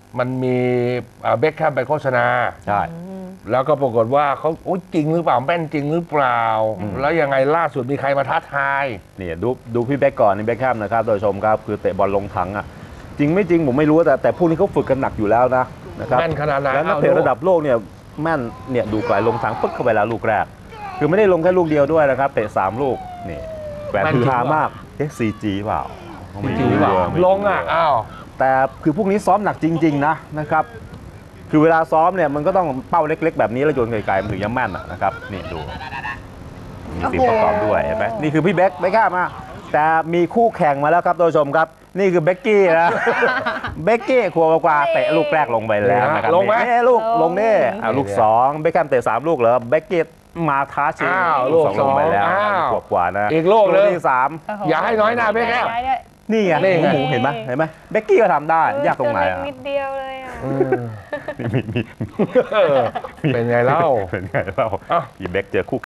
มันมีเบคแคมไปโฆษณาใช่แล้วก็ปรากฏว่าเขาจริงหรือเปล่าแม่นจริงหรือเปล่า แล้วยังไงล่าสุดมีใครมาท้าทายเนี่ยดูพี่เบคก่อนนี่เบคแฮมนะครับท่านผู้ชมครับคือเตะบอลลงถังอ่ะจริงไม่จริงผมไม่รู้แต่พวกนี้เขาฝึกกันหนักอยู่แล้วนะครับแม่นขนาดไหนแล้วนักเตะระดับโลกเนี่ยแม่นเนี่ยดูไกลลงถังปึ๊กเข้าไปแล้วลูกแรกคือไม่ได้ลงแค่ลูกเดียวด้วยนะครับเตะ3ลูกนี่แหวนคือฮามากCG เปล่าจริงหรือเปล่าลงอ่ะอ้าวแต่คือพวกนี้ซ้อมหนักจริงๆนะครับคือเวลาซ้อมเนี่ยมันก็ต้องเป้าเล็กๆแบบนี้แล้วโยนไกลๆมันถึงจะแม่นนะครับนี่ดูมีสิ่งประกอบด้วยเห็นไหมนี่คือพี่เบคแฮมมาแต่มีคู่แข่งมาแล้วครับท่านผู้ชมครับนี่คือเบกกี้นะ เบกกี้ขวบกว่าเตะลูกแรกลงไปแล้วนะครับลงไหมนี่ลูกลงนี่ลูก2เบคแฮมเตะ3ลูกเหรอเบกกี้มาท้าชิงลูก 2ลงไปแล้วอ้าวขวบกว่านะอีกลูกหนึ่งที่3 อย่าให้น้อยหน้าเบคแฮมนี่ไงนี่ไงหมูเห็นไหมเบกกี้ก็ทำได้ยากตรงไหนตัวเล็อ่ะนิดเดียวเลยอ่ะมีเป็นไงเล่าเป็นไงเล่าอ้าวอีเบคเจอคู่